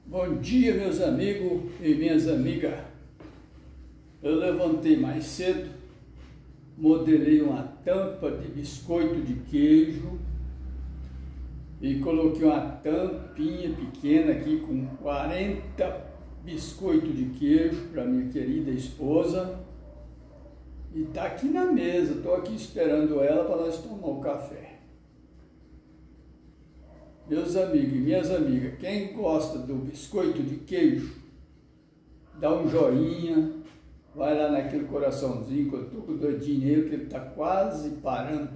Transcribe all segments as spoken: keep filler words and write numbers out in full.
Bom dia, meus amigos e minhas amigas. Eu levantei mais cedo, modelei uma tampa de biscoito de queijo e coloquei uma tampinha pequena aqui com quarenta biscoitos de queijo para minha querida esposa. E tá aqui na mesa, estou aqui esperando ela para nós tomar o café. Meus amigos e minhas amigas, quem gosta do biscoito de queijo, dá um joinha, vai lá naquele coraçãozinho que eu estou com o dedinho nele, que ele está quase parando.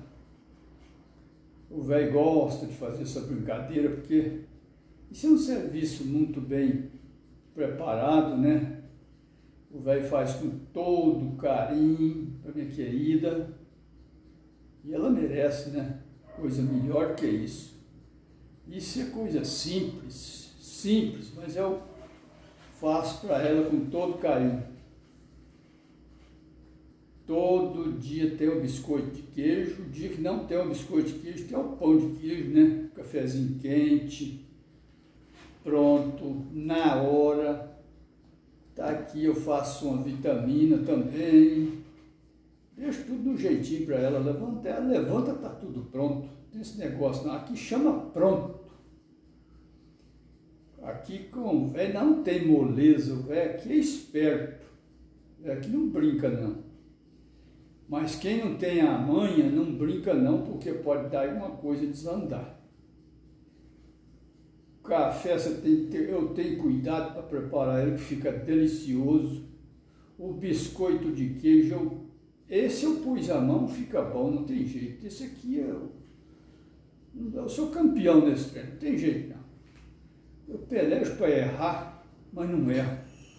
O velho gosta de fazer essa brincadeira, porque isso é um serviço muito bem preparado, né? O velho faz com todo carinho para minha querida, e ela merece, né? Coisa melhor que isso. Isso é coisa simples, simples, mas eu faço para ela com todo carinho. Todo dia tem o biscoito de queijo, o dia que não tem o biscoito de queijo, tem o pão de queijo, né? Cafezinho quente, pronto, na hora. Tá aqui, eu faço uma vitamina também. Deixo tudo do jeitinho para ela levantar. Ela levanta, tá tudo pronto. Não tem esse negócio não. Aqui chama pronto. Aqui com o velho não tem moleza. O velho aqui é esperto. O velho aqui não brinca não. Mas quem não tem a manha não brinca não, porque pode dar alguma coisa desandar. O café você tem que ter, eu tenho cuidado para preparar ele, que fica delicioso. O biscoito de queijo, eu, esse eu pus a mão, fica bom, não tem jeito. Esse aqui eu, eu sou campeão nesse trem, não tem jeito não. Eu pelejo para errar, mas não erro.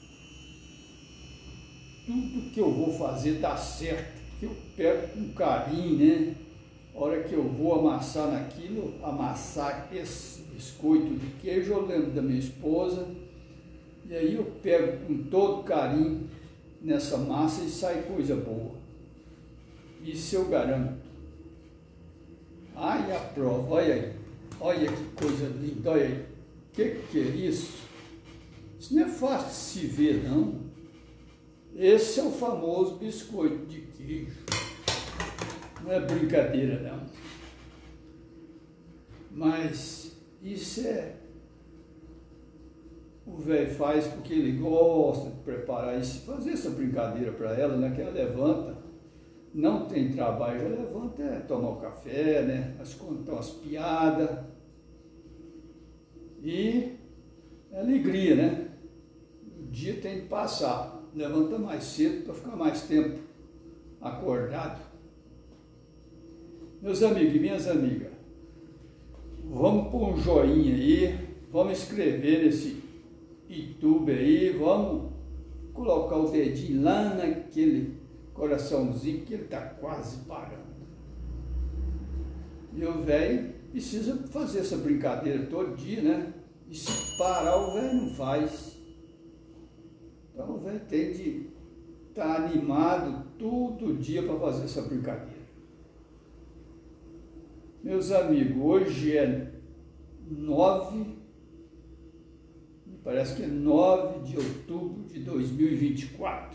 Tudo que eu vou fazer dá certo, porque eu pego com carinho, né? A hora que eu vou amassar naquilo, amassar esse biscoito de queijo, eu lembro da minha esposa, e aí eu pego com todo carinho nessa massa e sai coisa boa. Isso eu garanto. Ai, a prova, olha aí, olha que coisa linda, olha aí. O que, que é isso? Isso não é fácil de se ver, não. Esse é o famoso biscoito de queijo. Não é brincadeira, não. Mas isso é... O velho faz porque ele gosta de preparar isso, fazer essa brincadeira para ela, né? Que ela levanta, não tem trabalho, já levanta, é tomar o café, né? As contar umas piadas. E alegria, né? O dia tem que passar. Levanta mais cedo para ficar mais tempo acordado. Meus amigos e minhas amigas, vamos pôr um joinha aí, vamos escrever nesse YouTube aí, vamos colocar o dedinho lá naquele coraçãozinho que ele está quase parando. E o velho precisa fazer essa brincadeira todo dia, né? E se parar, o velho não faz. Então o velho tem de estar animado todo dia para fazer essa brincadeira. Meus amigos, hoje é nove, me parece que é nove de outubro de dois mil e vinte e quatro.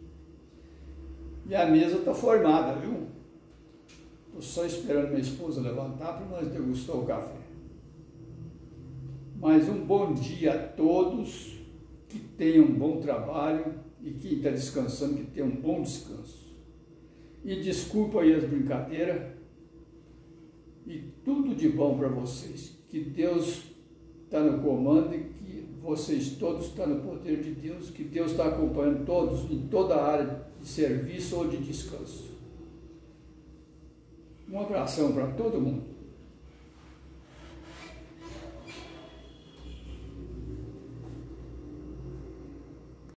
E a mesa está formada, viu? Estou só esperando minha esposa levantar para nós degustar o café. Mas um bom dia a todos, que tenham um bom trabalho e quem está descansando, que tenha um bom descanso. E desculpa aí as brincadeiras. E tudo de bom para vocês. Que Deus está no comando e que vocês todos estão no poder de Deus, que Deus está acompanhando todos em toda a área de serviço ou de descanso. Um abração para todo mundo.